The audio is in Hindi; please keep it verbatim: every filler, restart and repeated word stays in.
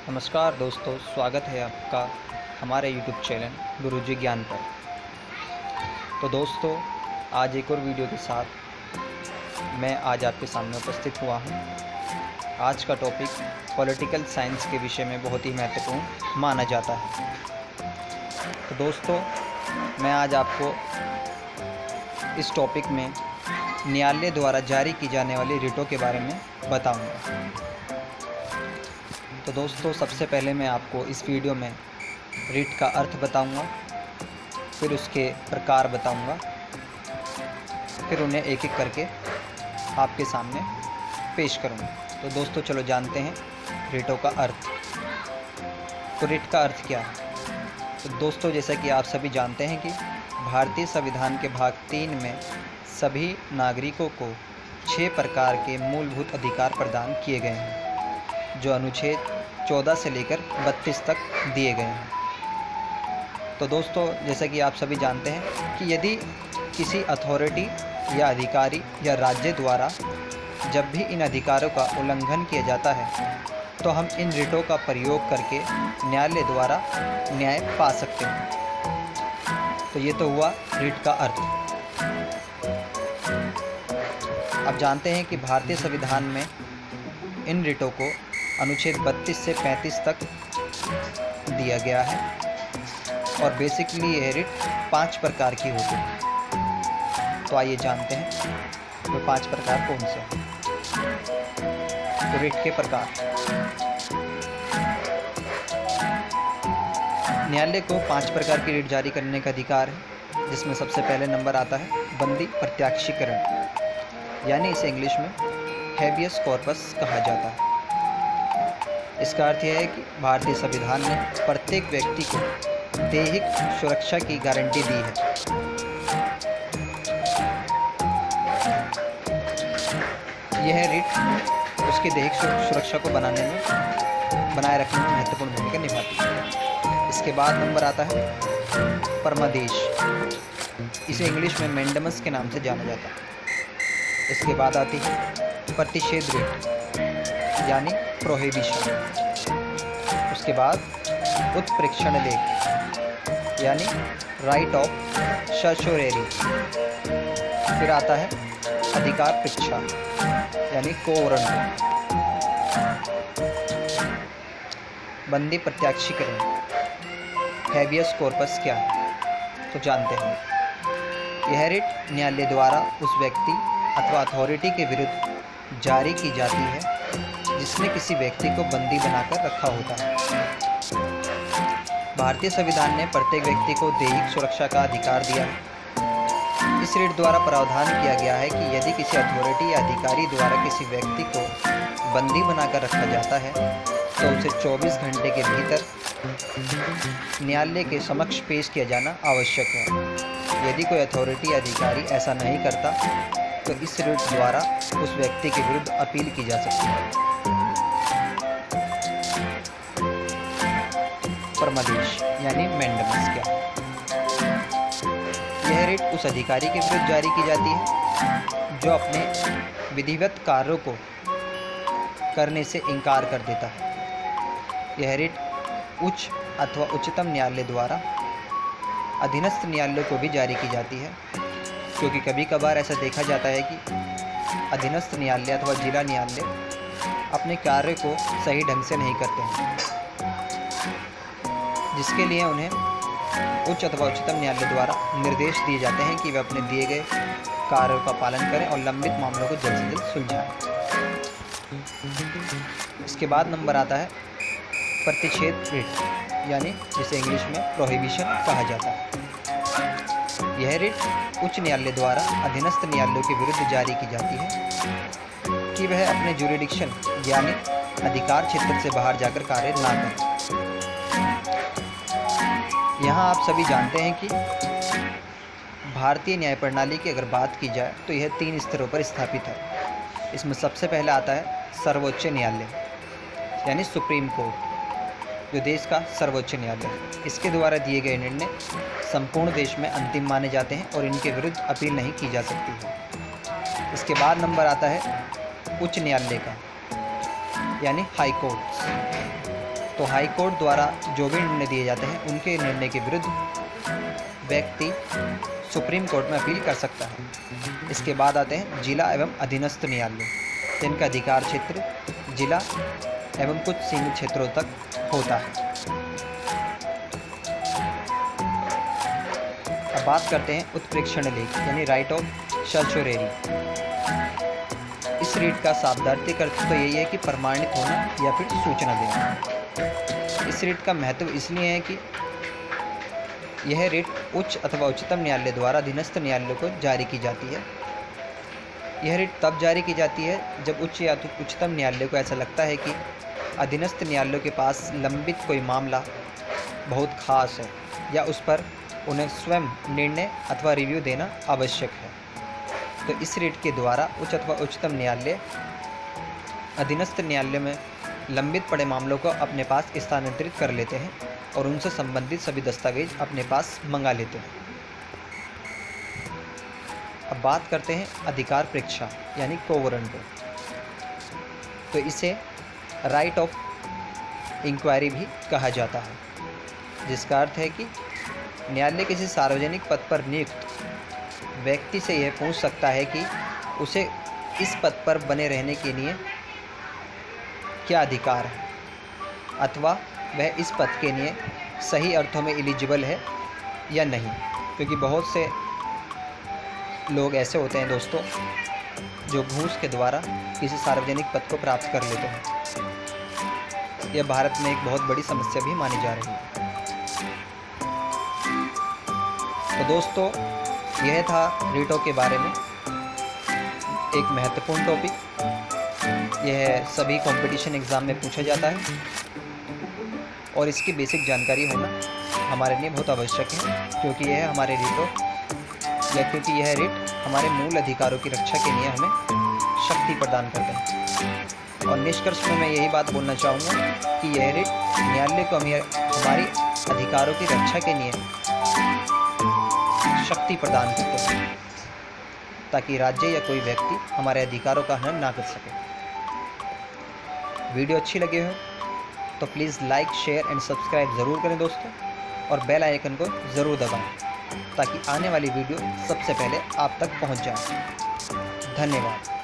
नमस्कार दोस्तों, स्वागत है आपका हमारे यूट्यूब चैनल गुरुजी ज्ञान पर। तो दोस्तों, आज एक और वीडियो के साथ मैं आज आपके सामने उपस्थित हुआ हूँ। आज का टॉपिक पॉलिटिकल साइंस के विषय में बहुत ही महत्वपूर्ण माना जाता है। तो दोस्तों, मैं आज आपको इस टॉपिक में न्यायालय द्वारा जारी की जाने वाली रिटों के बारे में बताऊँगा। तो दोस्तों, सबसे पहले मैं आपको इस वीडियो में रिट का अर्थ बताऊंगा, फिर उसके प्रकार बताऊंगा, फिर उन्हें एक एक करके आपके सामने पेश करूंगा। तो दोस्तों, चलो जानते हैं रिटों का अर्थ। तो रिट का अर्थ क्या है? तो दोस्तों, जैसा कि आप सभी जानते हैं कि भारतीय संविधान के भाग तीन में सभी नागरिकों को छः प्रकार के मूलभूत अधिकार प्रदान किए गए हैं, जो अनुच्छेद चौदह से लेकर बत्तीस तक दिए गए हैं। तो दोस्तों, जैसा कि आप सभी जानते हैं कि यदि किसी अथॉरिटी या अधिकारी या राज्य द्वारा जब भी इन अधिकारों का उल्लंघन किया जाता है, तो हम इन रिटों का प्रयोग करके न्यायालय द्वारा न्याय पा सकते हैं। तो ये तो हुआ रिट का अर्थ। अब जानते हैं कि भारतीय संविधान में इन रिटों को अनुच्छेद बत्तीस से पैंतीस तक दिया गया है, और बेसिकली यह रिट पांच प्रकार की होती है। तो आइए जानते हैं वो पांच प्रकार कौन से हैं। तो रिट के प्रकार। न्यायालय को पांच प्रकार की रिट जारी करने का अधिकार है, जिसमें सबसे पहले नंबर आता है बंदी प्रत्याक्षीकरण, यानी इसे इंग्लिश में हैबियस कॉर्पस कहा जाता है। इसका अर्थ यह है कि भारतीय संविधान ने प्रत्येक व्यक्ति को दैहिक सुरक्षा की गारंटी दी है। यह रिट उसके दैहिक सुरक्षा को बनाने में बनाए रखने में महत्वपूर्ण भूमिका निभाती है। इसके बाद नंबर आता है परमादेश, इसे इंग्लिश में मैंडेमस के नाम से जाना जाता है। इसके बाद आती है प्रतिषेध रिट, यानी प्रोहिबिशन। उसके बाद उत्प्रेक्षण लेख, यानी राइट ऑफ सर्चोरेरी। फिर आता है अधिकार परीक्षा, यानी कोवरन। बंदी प्रत्याक्षीकरण, हैबियस कॉर्पस क्या है? तो जानते हैं। यह रिट न्यायालय द्वारा उस व्यक्ति अथवा अथॉरिटी के विरुद्ध जारी की जाती है जिसने किसी व्यक्ति को बंदी बनाकर रखा होता है। भारतीय संविधान ने प्रत्येक व्यक्ति को दैहिक सुरक्षा का अधिकार दिया है। इस रिट द्वारा प्रावधान किया गया है कि यदि किसी अथॉरिटी या अधिकारी द्वारा किसी व्यक्ति को बंदी बनाकर रखा जाता है, तो उसे चौबीस घंटे के भीतर न्यायालय के समक्ष पेश किया जाना आवश्यक है। यदि कोई अथॉरिटी या अधिकारी ऐसा नहीं करता, तो इस रिट द्वारा उस व्यक्ति के विरुद्ध अपील की जा सकती है। परमादेश, यानी मैंडेमस क्या? यह रिट उस अधिकारी के विरुद्ध जारी की जाती है जो अपने विधिवत कार्यों को करने से इनकार कर देता है। यह रिट उच्च अथवा उच्चतम न्यायालय द्वारा अधीनस्थ न्यायालय को भी जारी की जाती है, क्योंकि कभी कभार ऐसा देखा जाता है कि अधीनस्थ न्यायालय अथवा जिला न्यायालय अपने कार्य को सही ढंग से नहीं करते हैं, जिसके लिए उन्हें उच्च अथवा उच्चतम न्यायालय द्वारा निर्देश दिए जाते हैं कि वे अपने दिए गए कार्यों का पालन करें और लंबित मामलों को जल्द से जल्द सुलझाएं। इसके बाद नंबर आता है प्रतिषेध रिट, यानी जिसे इंग्लिश में प्रोहिबिशन कहा जाता है। यह रिट उच्च न्यायालय द्वारा अधीनस्थ न्यायालयों के विरुद्ध जारी की जाती है कि वह अपने जुरिडिक्शन यानी अधिकार क्षेत्र से बाहर जाकर कार्य ना करें। यहाँ आप सभी जानते हैं कि भारतीय न्याय प्रणाली की अगर बात की जाए तो यह तीन स्तरों पर स्थापित है। इसमें सबसे पहले आता है सर्वोच्च न्यायालय, यानी सुप्रीम कोर्ट, जो देश का सर्वोच्च न्यायालय है। इसके द्वारा दिए गए निर्णय संपूर्ण देश में अंतिम माने जाते हैं और इनके विरुद्ध अपील नहीं की जा सकती है। इसके बाद नंबर आता है उच्च न्यायालय का, यानी हाई कोर्ट। तो हाई कोर्ट द्वारा जो भी निर्णय दिए जाते हैं उनके निर्णय के विरुद्ध व्यक्ति सुप्रीम कोर्ट में अपील कर सकता है। इसके बाद आते हैं जिला एवं अधीनस्थ न्यायालय, जिनका अधिकार क्षेत्र जिला एवं कुछ सीमित क्षेत्रों तक होता है। अब बात करते हैं उत्प्रेक्षण लेख यानी राइट ऑफ सर्चोरेरी। इस रीट का शाब्दार्थिक अर्थ तो यही है कि प्रमाणित होना या फिर सूचना देना। इस रीट का महत्व इसलिए है कि यह रीट उच्च अथवा उच्चतम न्यायालय द्वारा अधीनस्थ न्यायालय को जारी की जाती है। यह रीट तब जारी की जाती है जब उच्च या तो उच्चतम न्यायालय को ऐसा लगता है कि अधीनस्थ न्यायालयों के पास लंबित कोई मामला बहुत खास है या उस पर उन्हें स्वयं निर्णय अथवा रिव्यू देना आवश्यक है। तो इस रीट के द्वारा उच्च अथवा उच्चतम न्यायालय अधीनस्थ न्यायालय में लंबित पड़े मामलों को अपने पास स्थानांतरित कर लेते हैं और उनसे संबंधित सभी दस्तावेज अपने पास मंगा लेते हैं। अब बात करते हैं अधिकार परीक्षा यानी कोवरंटो। तो इसे राइट ऑफ इंक्वायरी भी कहा जाता है, जिसका अर्थ है कि न्यायालय किसी सार्वजनिक पद पर नियुक्त व्यक्ति से यह पूछ सकता है कि उसे इस पद पर बने रहने के लिए क्या अधिकार है अथवा वह इस पद के लिए सही अर्थों में एलिजिबल है या नहीं। क्योंकि बहुत से लोग ऐसे होते हैं दोस्तों जो घूस के द्वारा किसी सार्वजनिक पद को प्राप्त कर लेते हैं। यह भारत में एक बहुत बड़ी समस्या भी मानी जा रही है। तो दोस्तों यह था रीटों के बारे में एक महत्वपूर्ण टॉपिक। यह सभी कंपटीशन एग्ज़ाम में पूछा जाता है और इसकी बेसिक जानकारी होना हमारे लिए बहुत आवश्यक है, क्योंकि यह हमारे रीटों या क्योंकि यह रीट हमारे मूल अधिकारों की रक्षा के लिए हमें शक्ति प्रदान करते हैं। और निष्कर्ष में मैं यही बात बोलना चाहूँगा कि यह रीट न्यायालय को हमारी अधिकारों की रक्षा के लिए शक्ति प्रदान करते हैं, ताकि राज्य या कोई व्यक्ति हमारे अधिकारों का हनन ना कर सके। वीडियो अच्छी लगी हो तो please like share and subscribe ज़रूर करें दोस्तों, और बेल आइकन को ज़रूर दबाएं ताकि आने वाली वीडियो सबसे पहले आप तक पहुंच जाए। धन्यवाद।